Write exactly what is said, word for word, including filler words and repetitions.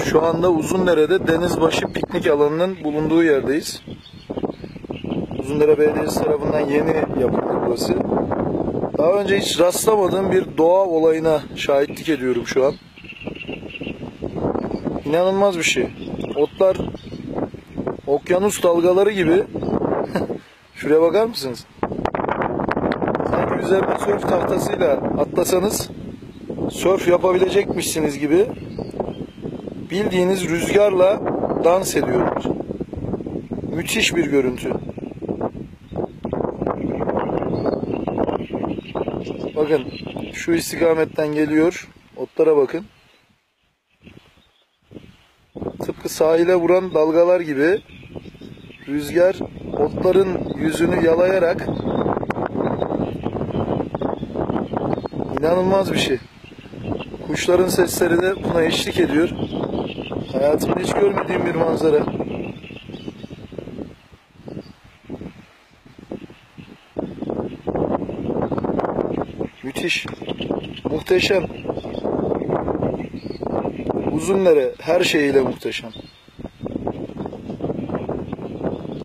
Şu anda Uzundere'de Denizbaşı piknik alanının bulunduğu yerdeyiz. Uzundere Belediyesi tarafından yeni yapıldı burası. Daha önce hiç rastlamadığım bir doğa olayına şahitlik ediyorum şu an. İnanılmaz bir şey. Otlar okyanus dalgaları gibi. Şuraya bakar mısınız? Sanki üzerine sörf tahtasıyla atlasanız sörf yapabilecekmişsiniz gibi bildiğiniz rüzgarla dans ediyorlar. Müthiş bir görüntü. Bakın şu istikametten geliyor. Otlara bakın. Tıpkı sahile vuran dalgalar gibi rüzgar otların yüzünü yalayarak inanılmaz bir şey. Kuşların sesleri de buna eşlik ediyor. Hayatımda hiç görmediğim bir manzara. Müthiş. Muhteşem. Uzundere her şeyiyle muhteşem.